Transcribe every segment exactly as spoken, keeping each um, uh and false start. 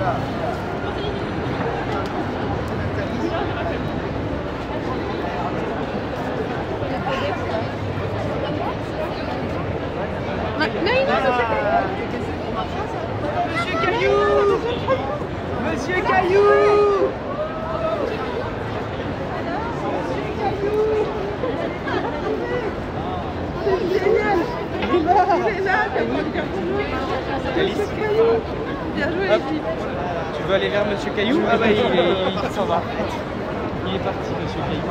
Monsieur Caillou! Monsieur Caillou! C'est génial! Il est là! Il est là! Monsieur Caillou! Bien joué, l'équipe! Tu veux aller vers Monsieur Caillou? Ah bah il, est, il s'en va. Il est parti, Monsieur Caillou.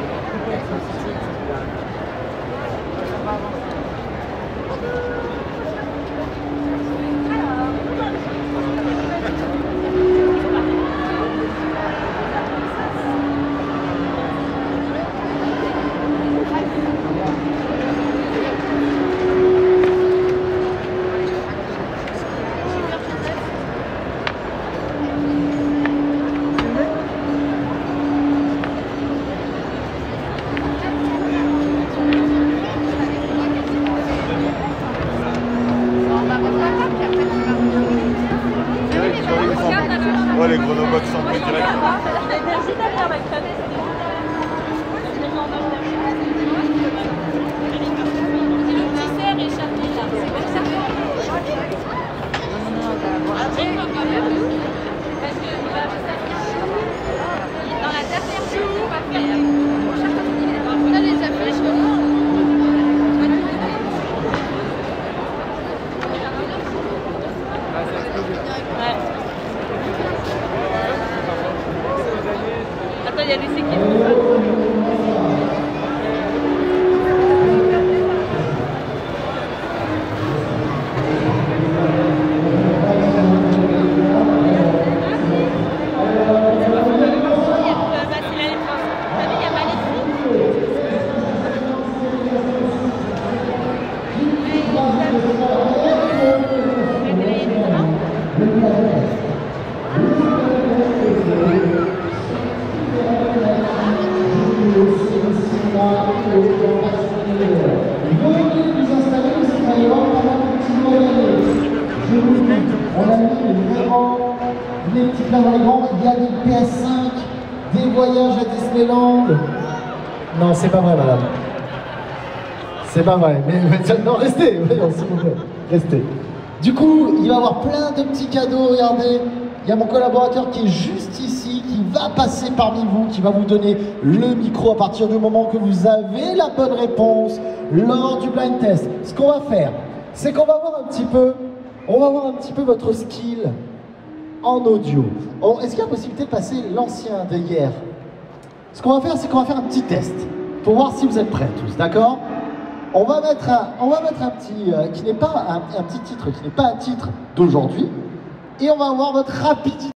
Ouais, les chronobots sont pris direct. Dans la dernière chose, on va faire. On a les affiches. Ouais. Attends, il y a des séquelles. On a mis vraiment des petits plats dans les grands. Il y a des P S cinq, des voyages à Disneyland. Non, c'est pas vrai, madame. C'est pas vrai. Mais non, restez, voyons, s'il vous plaît. Restez. Du coup, il va y avoir plein de petits cadeaux. Regardez, il y a mon collaborateur qui est juste ici, qui va passer parmi vous, qui va vous donner le micro à partir du moment que vous avez la bonne réponse lors du blind test. Ce qu'on va faire, c'est qu'on va voir un petit peu, on va voir un petit peu votre skill en audio. Est-ce qu'il y a possibilité de passer l'ancien de hier? Ce qu'on va faire, c'est qu'on va faire un petit test pour voir si vous êtes prêts tous, d'accord? On va mettre un, on va mettre un petit, euh, qui n'est pas un, un petit titre, qui n'est pas un titre d'aujourd'hui, et on va voir votre rapidité.